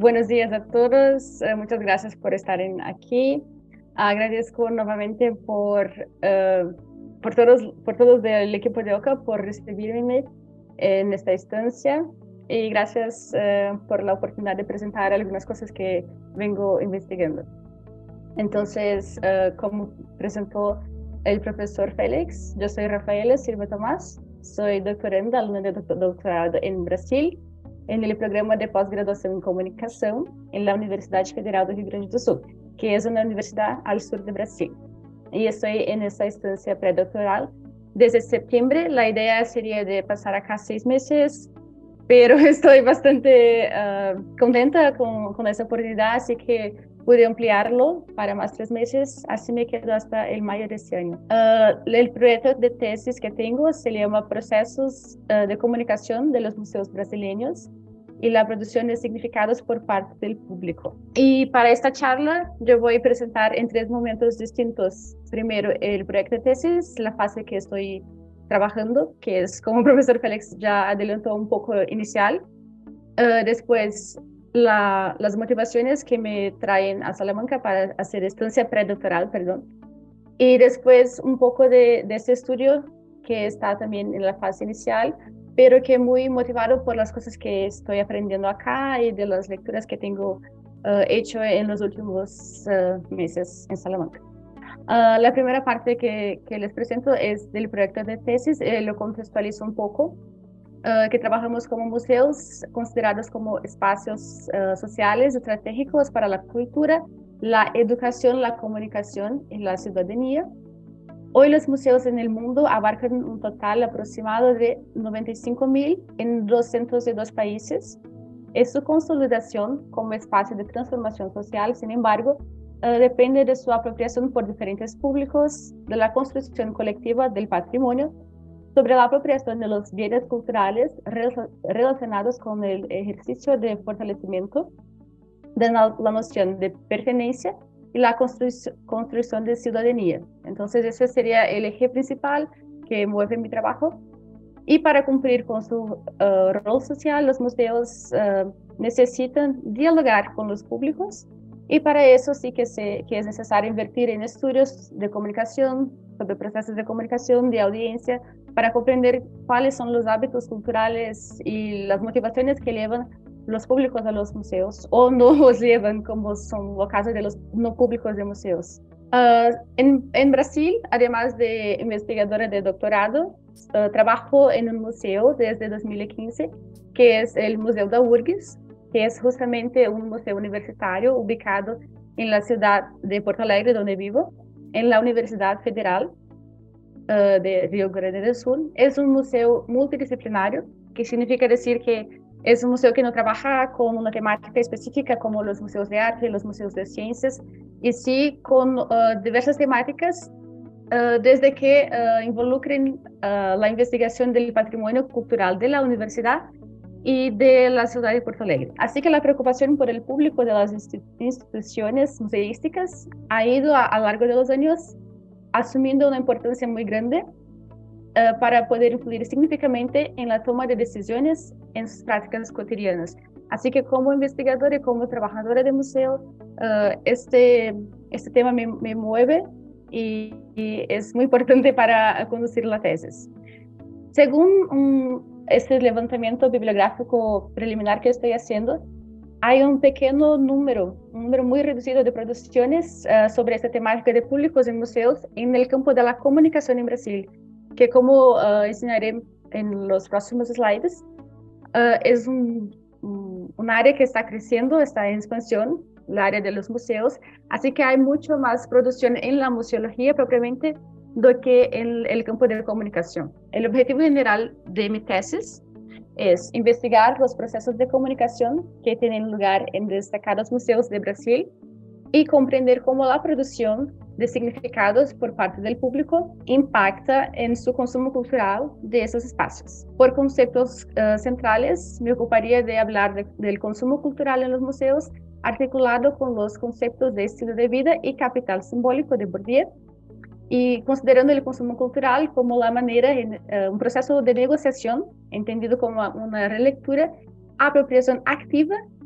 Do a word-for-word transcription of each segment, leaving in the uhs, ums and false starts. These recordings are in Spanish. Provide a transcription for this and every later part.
Buenos días a todos. Eh, muchas gracias por estar en aquí. Agradezco nuevamente por, eh, por todos, por todos del equipo de OCA por recibirme en esta instancia y gracias eh, por la oportunidad de presentar algunas cosas que vengo investigando. Entonces, eh, como presentó el profesor Félix, yo soy Rafaela Silva Tomás, soy doctoranda, alumna de doctorado en Brasil, en el programa de pós-graduação em comunicação en la Universidad Federal do Rio Grande do Sul, que es una universidad al sur de Brasil. Y estoy en esa estancia predoctoral desde septiembre. La idea sería de pasar acá seis meses, pero estoy bastante uh, contenta con, con esa oportunidad, así que pude ampliarlo para más tres meses, así me quedo hasta el mayo de este año. Uh, el proyecto de tesis que tengo se llama Procesos uh, de Comunicación de los Museos Brasileños y la producción de significados por parte del público. Y para esta charla yo voy a presentar en tres momentos distintos. Primero, el proyecto de tesis, la fase que estoy trabajando, que es, como el profesor Félix ya adelantó, un poco inicial. Uh, después, la, las motivaciones que me traen a Salamanca para hacer estancia predoctoral, perdón. Y después un poco de, de este estudio que está también en la fase inicial, pero que muy motivado por las cosas que estoy aprendiendo acá y de las lecturas que tengo uh, hecho en los últimos uh, meses en Salamanca. Uh, la primera parte que, que les presento es del proyecto de tesis, eh, lo contextualizo un poco. Uh, que trabajamos como museos considerados como espacios uh, sociales estratégicos para la cultura, la educación, la comunicación y la ciudadanía. Hoy los museos en el mundo abarcan un total aproximado de noventa y cinco mil en doscientos dos países. Es su consolidación como espacio de transformación social, sin embargo, uh, depende de su apropiación por diferentes públicos, de la construcción colectiva del patrimonio, sobre la apropiación de los bienes culturales relacionados con el ejercicio de fortalecimiento de la, la noción de pertenencia y la constru construcción de ciudadanía. Entonces, ese sería el eje principal que mueve mi trabajo. Y para cumplir con su uh, rol social, los museos uh, necesitan dialogar con los públicos, y para eso sí que, se, que es necesario invertir en estudios de comunicación, sobre procesos de comunicación, de audiencia, para comprender cuáles son los hábitos culturales y las motivaciones que llevan los públicos a los museos, o no los llevan, como son los casos de los no públicos de museos. Uh, en, en Brasil, además de investigadora de doctorado, uh, trabajo en un museo desde dos mil quince, que es el Museu da U R G S, que es justamente un museo universitario ubicado en la ciudad de Porto Alegre, donde vivo, en la Universidad Federal uh, de Río Grande do Sul. Es un museo multidisciplinario, que significa decir que es un museo que no trabaja con una temática específica como los museos de arte, los museos de ciencias, y sí con uh, diversas temáticas, uh, desde que uh, involucren uh, la investigación del patrimonio cultural de la universidad y de la ciudad de Porto Alegre. Así que la preocupación por el público de las instituciones museísticas ha ido a, a lo largo de los años asumiendo una importancia muy grande uh, para poder influir significativamente en la toma de decisiones en sus prácticas cotidianas. Así que como investigadora y como trabajadora de museo, uh, este, este tema me, me mueve y, y es muy importante para conducir la tesis. Según un este levantamiento bibliográfico preliminar que estoy haciendo, hay un pequeño número, un número muy reducido de producciones uh, sobre esta temática de públicos en museos en el campo de la comunicación en Brasil, que como uh, enseñaré en los próximos slides, uh, es un, un, un área que está creciendo, está en expansión, la área de los museos, así que hay mucho más producción en la museología propiamente do que en el campo de comunicación. El objetivo general de mi tesis es investigar los procesos de comunicación que tienen lugar en destacados museos de Brasil y comprender cómo la producción de significados por parte del público impacta en su consumo cultural de esos espacios. Por conceptos uh, centrales, me ocuparía de hablar de, del consumo cultural en los museos, articulado con los conceptos de estilo de vida y capital simbólico de Bourdieu, y considerando el consumo cultural como la manera, uh, un proceso de negociación, entendido como una relectura, apropiación activa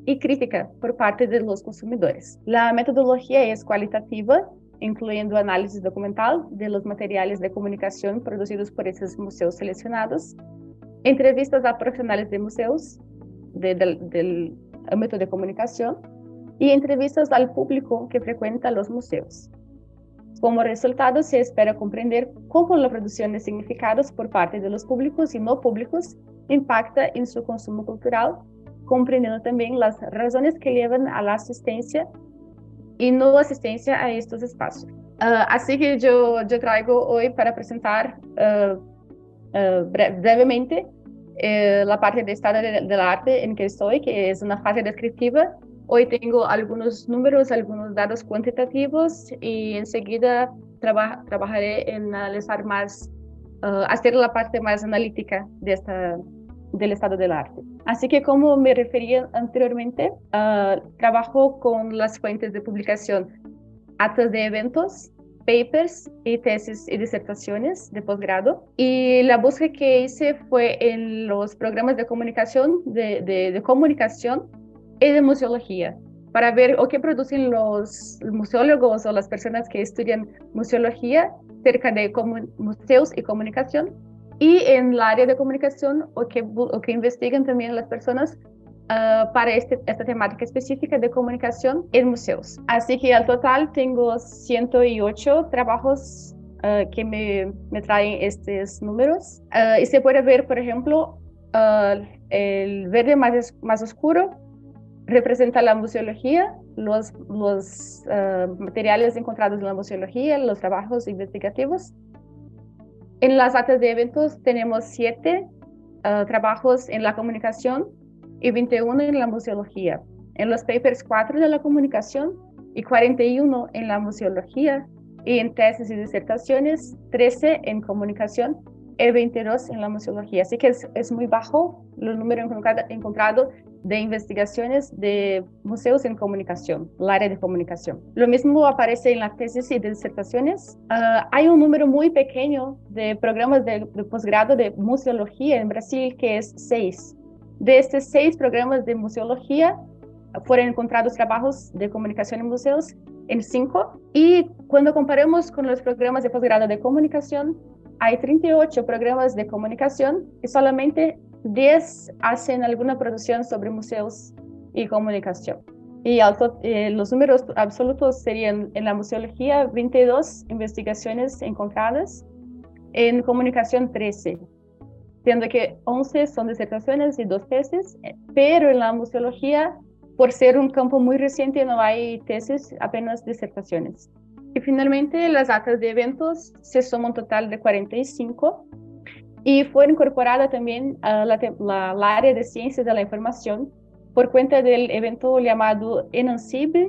y crítica por parte de los consumidores. La metodología es cualitativa, incluyendo análisis documental de los materiales de comunicación producidos por esos museos seleccionados, entrevistas a profesionales de museos de, de, del ámbito de comunicación y entrevistas al público que frecuenta los museos. Como resultado, se espera comprender cómo la producción de significados por parte de los públicos y no públicos impacta en su consumo cultural, comprendiendo también las razones que llevan a la asistencia y no asistencia a estos espacios. Uh, así que yo, yo traigo hoy para presentar uh, uh, bre brevemente uh, la parte de estado de, del arte en que estoy, que es una fase descriptiva. Hoy tengo algunos números, algunos datos cuantitativos y enseguida traba trabajaré en analizar más, uh, hacer la parte más analítica de esta, del estado del arte. Así que, como me refería anteriormente, uh, trabajo con las fuentes de publicación, actas de eventos, papers y tesis y disertaciones de posgrado. Y la búsqueda que hice fue en los programas de comunicación, de, de, de comunicación y de museología, para ver o qué producen los museólogos o las personas que estudian museología cerca de museos y comunicación, y en el área de comunicación o que, o que investigan también las personas uh, para este, esta temática específica de comunicación en museos. Así que al total tengo ciento ocho trabajos uh, que me, me traen estos números. Uh, y se puede ver, por ejemplo, uh, el verde más, más oscuro representa la museología, los, los uh, materiales encontrados en la museología, los trabajos investigativos. En las actas de eventos tenemos siete uh, trabajos en la comunicación y veintiuno en la museología. En los papers, cuatro de la comunicación y cuarenta y uno en la museología. Y en tesis y disertaciones, trece en comunicación y veintidós en la museología. Así que es, es muy bajo el número encontrado, encontrado de investigaciones de museos en comunicación, el área de comunicación. Lo mismo aparece en las tesis y disertaciones. Uh, hay un número muy pequeño de programas de, de posgrado de museología en Brasil, que es seis. De estos seis programas de museología, fueron encontrados trabajos de comunicación en museos en cinco. Y cuando comparamos con los programas de posgrado de comunicación, hay treinta y ocho programas de comunicación y solamente diez hacen alguna producción sobre museos y comunicación. Y alto, eh, los números absolutos serían en la museología veintidós investigaciones encontradas, en comunicación trece, siendo que once son disertaciones y dos tesis, pero en la museología, por ser un campo muy reciente, no hay tesis, apenas disertaciones. Y finalmente, las actas de eventos se suman un total de cuarenta y cinco. Y fue incorporada también a la, la, la área de ciencias de la información por cuenta del evento llamado ENANCIB,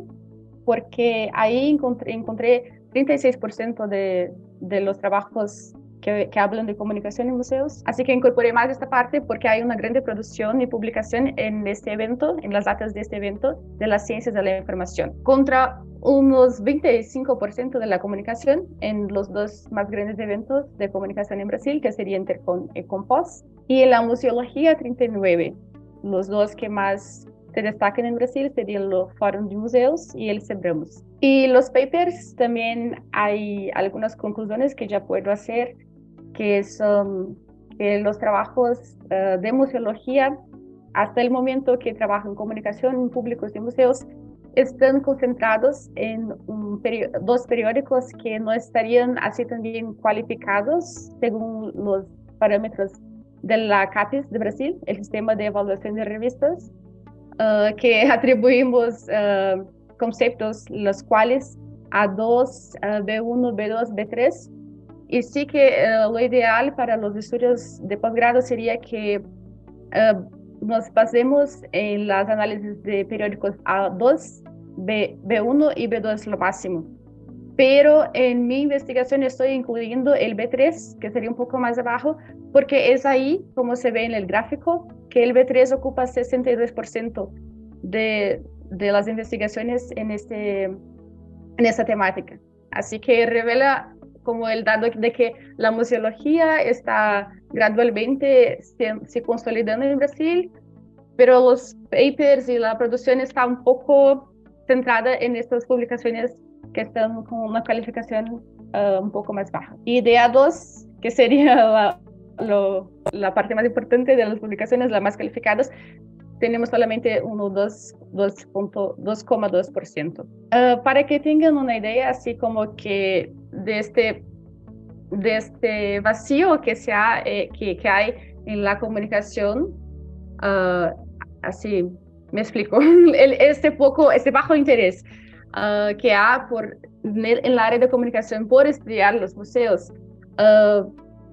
porque ahí encontré, encontré treinta y seis por ciento de, de los trabajos que, que hablan de comunicación en museos. Así que incorporé más esta parte porque hay una grande producción y publicación en este evento, en las actas de este evento, de las ciencias de la información, contra unos veinticinco por ciento de la comunicación en los dos más grandes eventos de comunicación en Brasil, que serían Intercon y Compos, y en la museología treinta y nueve. Los dos que más se destacan en Brasil serían el Fórum de Museos y el Sebramos. Y los papers también hay algunas conclusiones que ya puedo hacer, que son que los trabajos uh, de museología, hasta el momento que trabajan en comunicación en públicos y museos, están concentrados en un peri dos periódicos que no estarían así también cualificados según los parámetros de la CAPES de Brasil, el sistema de evaluación de revistas, uh, que atribuimos uh, conceptos los cuales A dos, uh, B uno, B dos, B tres. Y sí que uh, lo ideal para los estudios de posgrado sería que uh, nos basemos en las análisis de periódicos A dos, B, B1 y B dos lo máximo. Pero en mi investigación estoy incluyendo el B tres, que sería un poco más abajo, porque es ahí, como se ve en el gráfico, que el B tres ocupa sesenta y dos por ciento de, de las investigaciones en, este, en esta temática. Así que revela como el dato de que la museología está gradualmente se, se consolidando en Brasil, pero los papers y la producción está un poco centrada en estas publicaciones que están con una calificación uh, un poco más baja. Y de A dos, que sería la, lo, la parte más importante de las publicaciones, las más calificadas, tenemos solamente un dos coma dos por ciento. Uh, para que tengan una idea, así como que de este, de este vacío que, se ha, eh, que, que hay en la comunicación, uh, así me explico, el, este, poco, este bajo interés uh, que hay por, en el área de comunicación por estudiar los museos. Uh,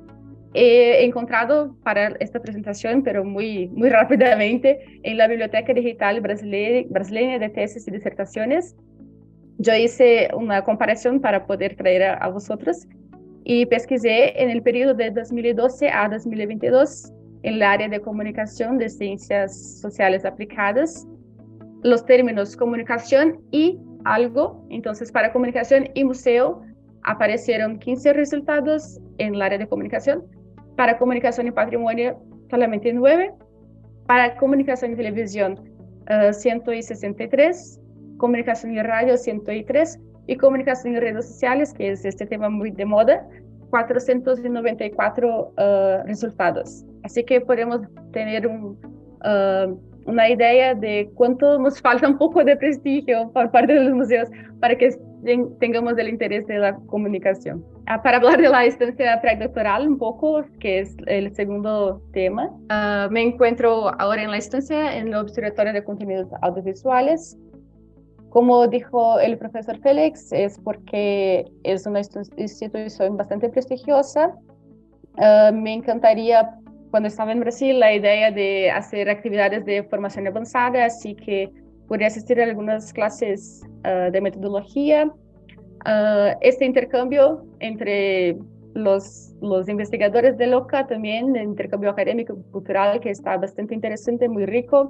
He encontrado para esta presentación, pero muy, muy rápidamente, en la Biblioteca Digital Brasileña, Brasileña de Tesis y Disertaciones. Yo hice una comparación para poder traer a, a vosotros y pesquisé en el periodo de dos mil doce a dos mil veintidós en el área de comunicación de ciencias sociales aplicadas, los términos comunicación y algo. Entonces, para comunicación y museo aparecieron quince resultados en el área de comunicación. Para comunicación y patrimonio, solamente nueve. Para comunicación y televisión, uh, ciento sesenta y tres. Comunicación y radio, ciento tres. Y comunicación y redes sociales, que es este tema muy de moda, cuatrocientos noventa y cuatro uh, resultados. Así que podemos tener un, uh, una idea de cuánto nos falta un poco de prestigio por parte de los museos para que tengamos el interés de la comunicación. Uh, para hablar de la estancia predoctoral un poco, que es el segundo tema, uh, me encuentro ahora en la estancia en el Observatorio de Contenidos Audiovisuales. Como dijo el profesor Félix, es porque es una institución bastante prestigiosa. Uh, me encantaría, cuando estaba en Brasil, la idea de hacer actividades de formación avanzada, así que pude asistir a algunas clases uh, de metodología. Uh, este intercambio entre los, los investigadores de LOCA también, el intercambio académico y cultural, que está bastante interesante, muy rico.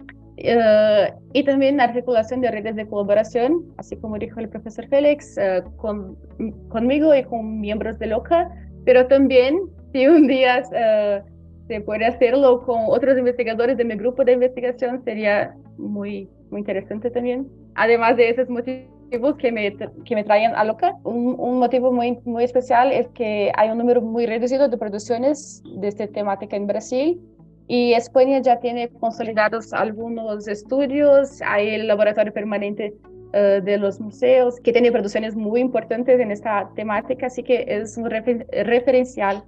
Uh, y también la articulación de redes de colaboración, así como dijo el profesor Félix, uh, con, conmigo y con miembros de LOCA, pero también si un día uh, se puede hacerlo con otros investigadores de mi grupo de investigación, sería muy, muy interesante también. Además de esos motivos que me, que me traen a LOCA, un, un motivo muy, muy especial es que hay un número muy reducido de producciones de esta temática en Brasil. Y España ya tiene consolidados algunos estudios, hay el laboratorio permanente uh, de los museos, que tiene producciones muy importantes en esta temática, así que es un refer referencial.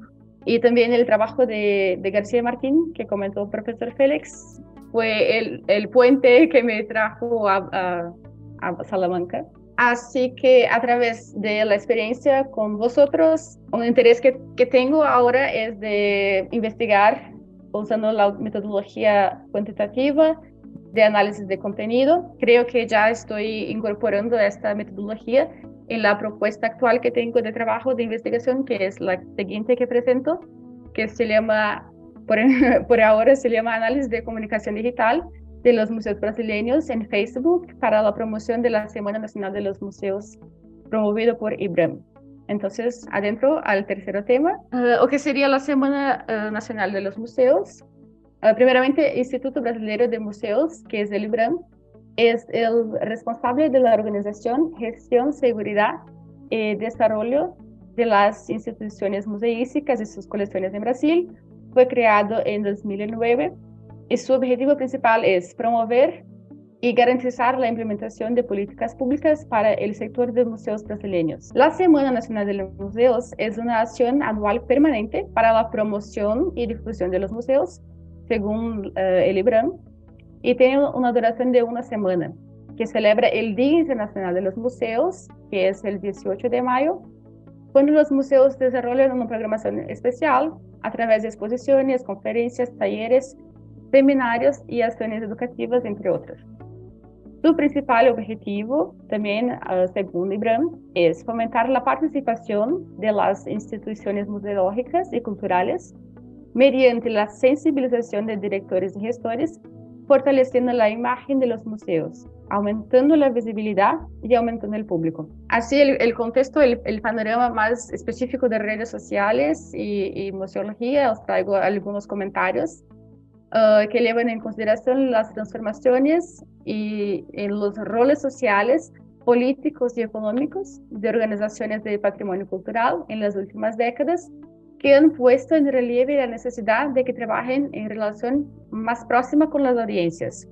Y también el trabajo de, de García Martín, que comentó el profesor Félix, fue el, el puente que me trajo a, a, a Salamanca. Así que a través de la experiencia con vosotros, un interés que, que tengo ahora es de investigar usando la metodología cuantitativa de análisis de contenido. Creo que ya estoy incorporando esta metodología en la propuesta actual que tengo de trabajo de investigación, que es la siguiente que presento, que se llama, por, por ahora se llama Análisis de Comunicación Digital de los Museos Brasileños en Facebook para la promoción de la Semana Nacional de los Museos, promovido por IBRAM. Entonces, adentro al tercer tema, uh, o que sería la Semana uh, Nacional de los Museos. Uh, primeramente, Instituto Brasileiro de Museos, que es el IBRAM, es el responsable de la organización, gestión, seguridad y desarrollo de las instituciones museísticas y sus colecciones en Brasil. Fue creado en dos mil nueve y su objetivo principal es promover y garantizar la implementación de políticas públicas para el sector de museos brasileños. La Semana Nacional de los Museos es una acción anual permanente para la promoción y difusión de los museos, según uh, el IBRAM, y tiene una duración de una semana, que celebra el Día Internacional de los Museos, que es el dieciocho de mayo, cuando los museos desarrollan una programación especial a través de exposiciones, conferencias, talleres, seminarios y acciones educativas, entre otros. Su principal objetivo, también uh, según IBRAM, es fomentar la participación de las instituciones museológicas y culturales mediante la sensibilización de directores y gestores, fortaleciendo la imagen de los museos, aumentando la visibilidad y aumentando el público. Así, el, el contexto, el, el panorama más específico de redes sociales y, y museología, os traigo algunos comentarios. uh, que llevan en consideración las transformaciones y en los roles sociales, políticos y económicos de organizaciones de patrimonio cultural en las últimas décadas, que han puesto en relieve la necesidad de que trabajen en relación más próxima con las audiencias.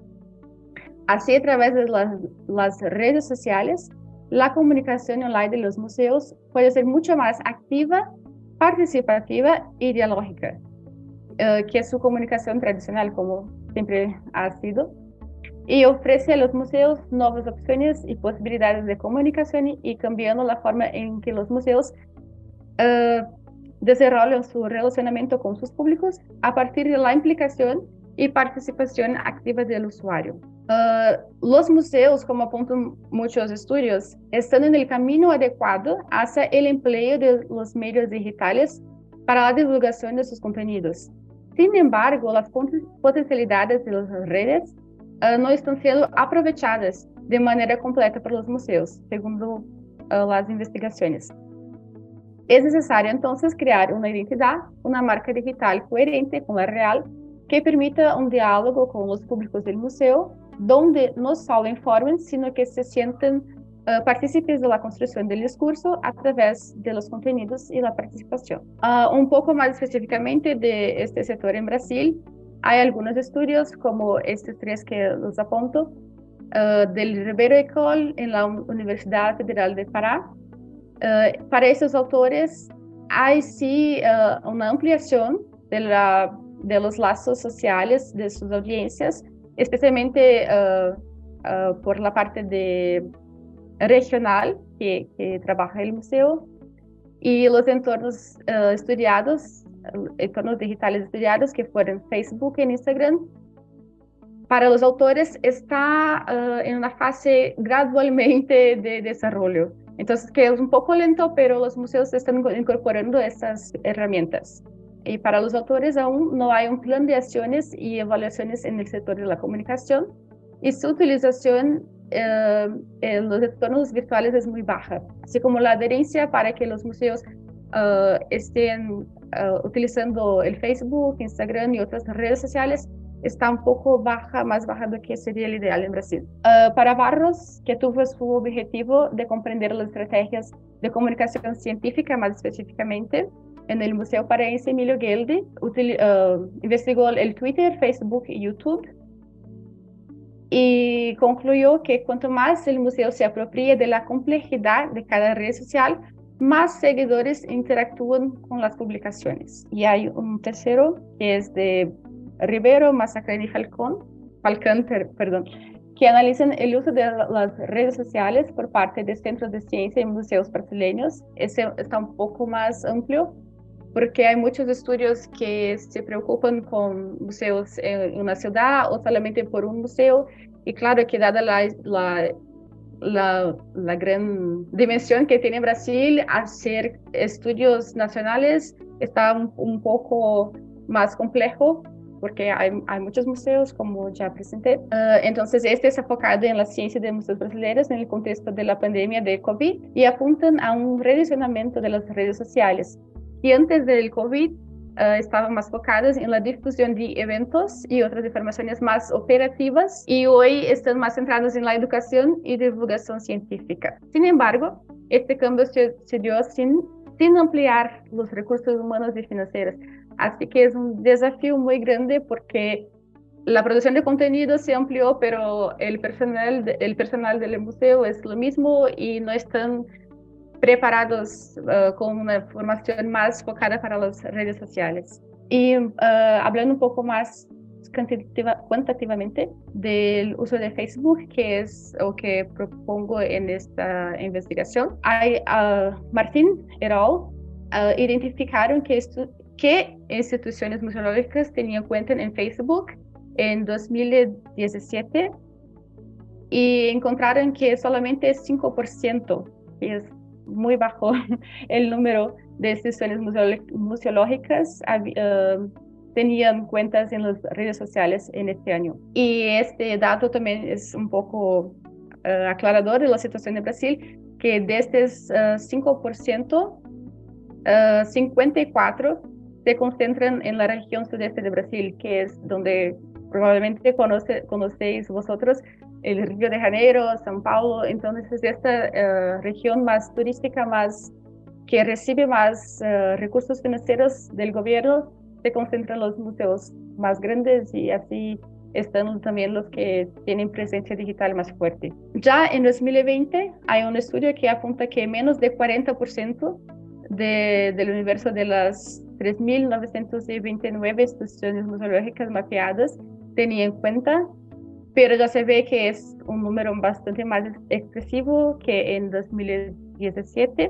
Así, a través de las, las redes sociales, la comunicación online de los museos puede ser mucho más activa, participativa y dialógica, eh, que su comunicación tradicional, como siempre ha sido, y ofrece a los museos nuevas opciones y posibilidades de comunicación y, y cambiando la forma en que los museos uh, desarrollan su relacionamiento con sus públicos a partir de la implicación y participación activa del usuario. Uh, los museos, como apuntan muchos estudios, están en el camino adecuado hacia el empleo de los medios digitales para la divulgación de sus contenidos. Sin embargo, las potencialidades de las redes uh, no están siendo aprovechadas de manera completa por los museos, segundo uh, las investigaciones. Es necesario entonces crear una identidad, una marca digital coherente con la real, que permita un diálogo con los públicos del museo, donde no solo informen, sino que se sienten uh, partícipes de la construcción del discurso a través de los contenidos y la participación. Uh, un poco más específicamente de este sector en Brasil, hay algunos estudios, como estos tres que los apunto, uh, del Ribeiro Ecole en la Universidad Federal de Pará. Uh, para estos autores, hay sí uh, una ampliación de, la, de los lazos sociales de sus audiencias, especialmente uh, uh, por la parte de regional que, que trabaja el museo, y los entornos uh, estudiados, entornos digitales estudiados, que fueron Facebook e Instagram. Para los autores está uh, en una fase gradualmente de desarrollo. Entonces, que es un poco lento, pero los museos están incorporando estas herramientas. Y para los autores aún no hay un plan de acciones y evaluaciones en el sector de la comunicación, y su utilización eh, en los entornos virtuales es muy baja, así como la adherencia para que los museos uh, estén uh, utilizando el Facebook, Instagram y otras redes sociales está un poco baja, más baja de lo que sería el ideal en Brasil. Uh, para Barros, que tuvo su objetivo de comprender las estrategias de comunicación científica más específicamente, en el Museo Paraense Emilio Gelde, util, uh, investigó el Twitter, Facebook y YouTube, y concluyó que cuanto más el museo se apropia de la complejidad de cada red social, más seguidores interactúan con las publicaciones. Y hay un tercero que es de Ribeiro, Massacrani y Falcón, Falcón, perdón, que analizan el uso de las redes sociales por parte de centros de ciencia y museos brasileños. Ese está un poco más amplio, porque hay muchos estudios que se preocupan con museos en una ciudad o solamente por un museo, y claro que dada la, la, la, la gran dimensión que tiene Brasil, hacer estudios nacionales está un, un poco más complejo, porque hay, hay muchos museos, como ya presenté. Uh, entonces, este está enfocado en la ciencia de museos brasileños en el contexto de la pandemia de COVID, y apuntan a un redireccionamiento de las redes sociales, y antes del COVID uh, estaban más focadas en la difusión de eventos y otras informaciones más operativas, y hoy están más centradas en la educación y divulgación científica. Sin embargo, este cambio se, se dio sin, sin ampliar los recursos humanos y financieros. Así que es un desafío muy grande, porque la producción de contenido se amplió, pero el personal, de, el personal del museo es lo mismo y no están preparados uh, con una formación más focada para las redes sociales. Y uh, hablando un poco más cuantitativa, cuantitativamente del uso de Facebook, que es lo que propongo en esta investigación, hay uh, Martín et al. Uh, identificaron que, esto, que instituciones museológicas tenían cuenta en Facebook en dos mil diecisiete, y encontraron que solamente cinco por ciento, que es muy bajo el número de instituciones museológicas, uh, tenían cuentas en las redes sociales en este año. Y este dato también es un poco uh, aclarador de la situación de Brasil, que de estos uh, cinco por ciento, uh, cincuenta y cuatro por ciento se concentran en la región sudeste de Brasil, que es donde probablemente conoce, conocéis vosotros, el Río de Janeiro, São Paulo. Entonces, esta uh, región más turística, más que recibe más uh, recursos financieros del gobierno, se concentran los museos más grandes y así están también los que tienen presencia digital más fuerte. Ya en dos mil veinte hay un estudio que apunta que menos de cuarenta por ciento de, del universo de las tres mil novecientas veintinueve instituciones museológicas mapeadas tenían cuenta, pero ya se ve que es un número bastante más expresivo que en dos mil diecisiete.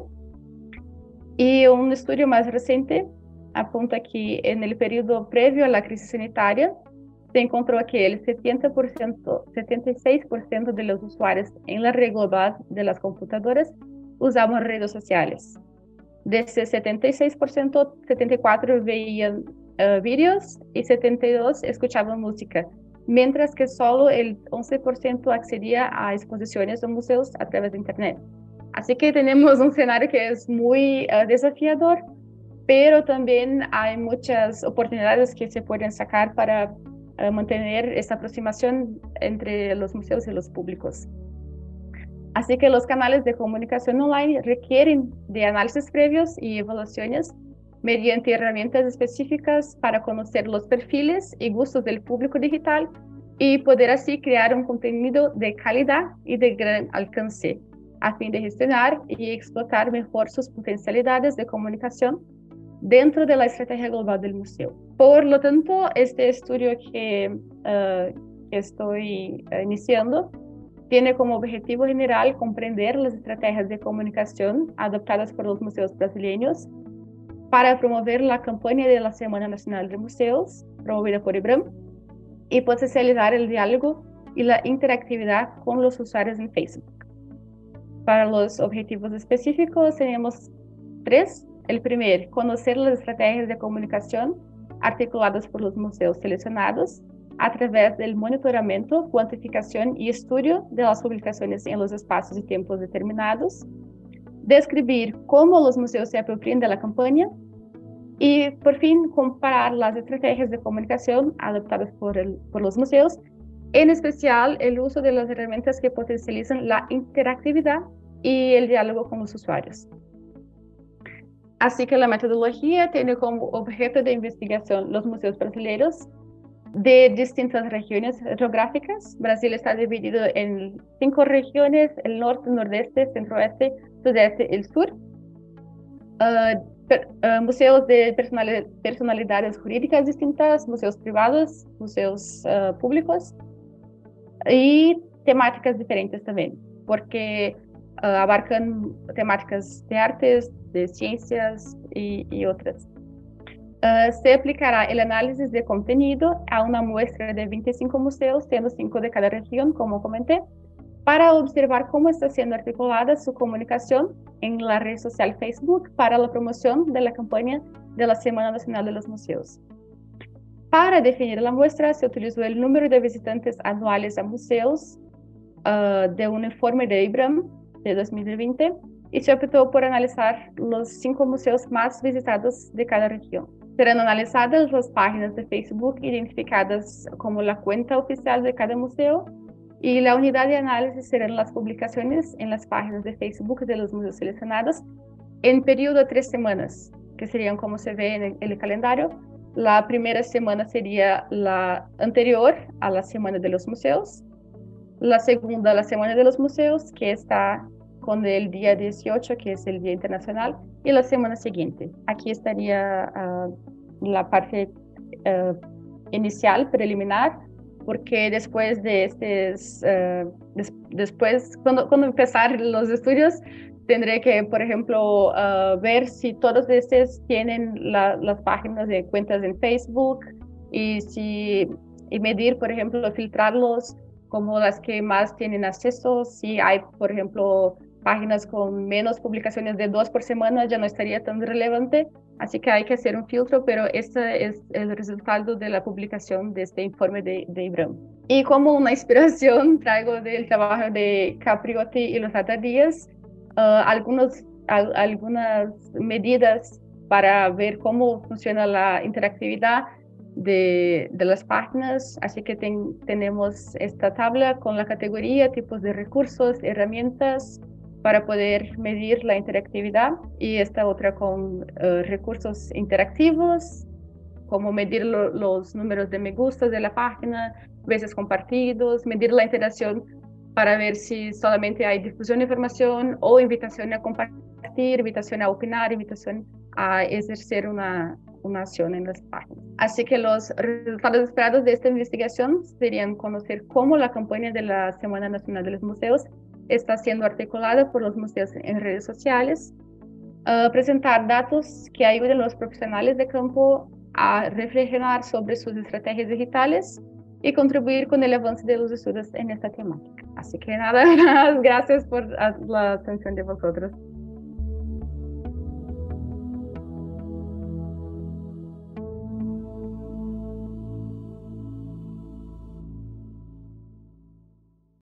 Y un estudio más reciente apunta que en el periodo previo a la crisis sanitaria se encontró que el setenta por ciento, setenta y seis por ciento de los usuarios en la red global de las computadoras usaban redes sociales. De ese setenta y seis por ciento, setenta y cuatro por ciento veían uh, vídeos y setenta y dos por ciento escuchaban música, mientras que solo el once por ciento accedía a exposiciones o museos a través de Internet. Así que tenemos un escenario que es muy uh, desafiador, pero también hay muchas oportunidades que se pueden sacar para uh, mantener esta aproximación entre los museos y los públicos. Así que los canales de comunicación online requieren de análisis previos y evaluaciones mediante herramientas específicas para conocer los perfiles y gustos del público digital y poder así crear un contenido de calidad y de gran alcance, a fin de gestionar y explotar mejor sus potencialidades de comunicación dentro de la estrategia global del museo. Por lo tanto, este estudio que, uh, que estoy uh, iniciando tiene como objetivo general comprender las estrategias de comunicación adoptadas por los museos brasileños para promover la campaña de la Semana Nacional de Museos, promovida por IBRAM, y potencializar el diálogo y la interactividad con los usuarios en Facebook. Para los objetivos específicos tenemos tres. El primero, conocer las estrategias de comunicación articuladas por los museos seleccionados a través del monitoramiento, cuantificación y estudio de las publicaciones en los espacios y tiempos determinados. Describir cómo los museos se apropian de la campaña. Y, por fin, comparar las estrategias de comunicación adoptadas por, el, por los museos, en especial el uso de las herramientas que potencializan la interactividad y el diálogo con los usuarios. Así que la metodología tiene como objeto de investigación los museos brasileños de distintas regiones geográficas. Brasil está dividido en cinco regiones: el norte, nordeste, centro-oeste, sudeste y el sur. Uh, per, uh, museos de personalidad, personalidades jurídicas distintas, museos privados, museos uh, públicos y temáticas diferentes también, porque uh, abarcan temáticas de artes, de ciencias y, y otras. Uh, se aplicará el análisis de contenido a una muestra de veinticinco museos, siendo cinco de cada región, como comenté, para observar cómo está siendo articulada su comunicación en la red social Facebook para la promoción de la campaña de la Semana Nacional de los Museos. Para definir la muestra, se utilizó el número de visitantes anuales a museos uh, de un informe de IBRAM de dos mil veinte y se optó por analizar los cinco museos más visitados de cada región. Serán analizadas las páginas de Facebook identificadas como la cuenta oficial de cada museo, y la unidad de análisis serán las publicaciones en las páginas de Facebook de los museos seleccionados en periodo de tres semanas, que serían como se ve en el, en el calendario. La primera semana sería la anterior a la Semana de los Museos, la segunda la Semana de los Museos, que está con el día dieciocho, que es el Día Internacional, y la semana siguiente. Aquí estaría uh, la parte uh, inicial, preliminar, porque después de estos, uh, des, después, cuando, cuando empezar los estudios, tendré que, por ejemplo, uh, ver si todos estos tienen la, las páginas de cuentas en Facebook y, si, y medir, por ejemplo, filtrarlos como las que más tienen acceso. Si hay, por ejemplo, páginas con menos publicaciones de dos por semana, ya no estaría tan relevante. Así que hay que hacer un filtro, pero este es el resultado de la publicación de este informe de, de IBRAM. Y como una inspiración traigo del trabajo de Capriotti y Losada Díaz uh, algunos, al, algunas medidas para ver cómo funciona la interactividad de, de las páginas. Así que ten, tenemos esta tabla con la categoría, tipos de recursos, herramientas para poder medir la interactividad, y esta otra con uh, recursos interactivos, como medir lo, los números de me gustas de la página, veces compartidos, medir la interacción para ver si solamente hay difusión de información o invitación a compartir, invitación a opinar, invitación a ejercer una, una acción en las páginas. Así que los resultados esperados de esta investigación serían conocer cómo la campaña de la Semana Nacional de los Museos está siendo articulada por los museos en redes sociales, uh, presentar datos que ayuden a los profesionales de campo a reflexionar sobre sus estrategias digitales y contribuir con el avance de los estudios en esta temática. Así que nada, gracias por la atención de vosotros.